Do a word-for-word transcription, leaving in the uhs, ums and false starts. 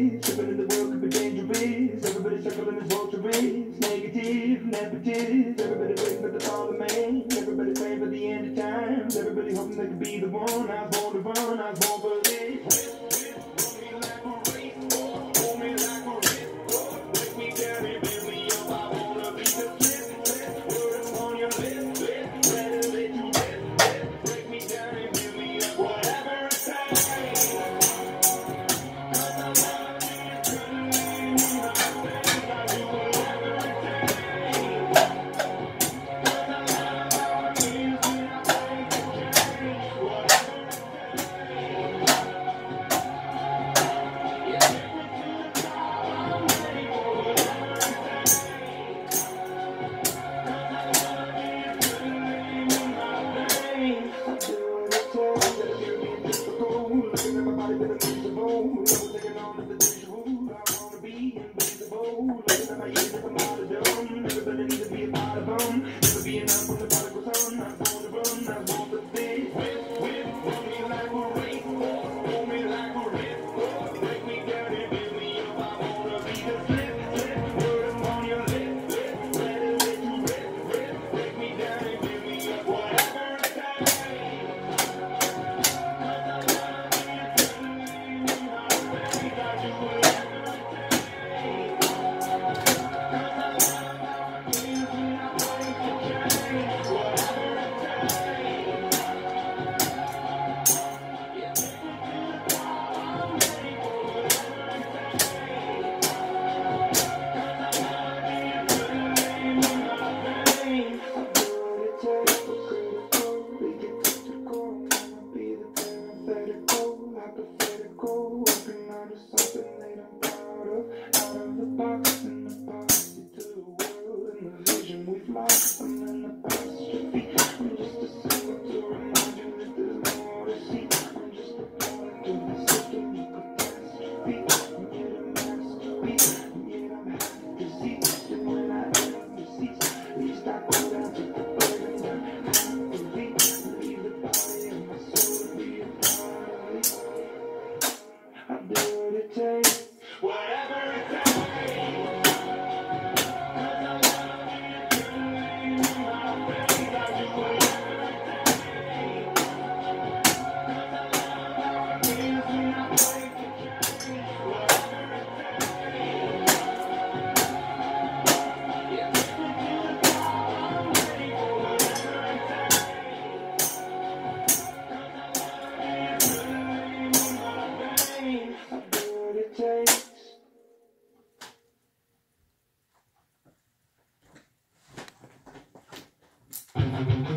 ways. Stepping in the world could be dangerous. Everybody circling as vultures. Negative, nepotist. Everybody waiting for the fall of man. Everybody praying for the end of times. Everybody hoping they could be the one. I was born to run, I was born for this. Thank you.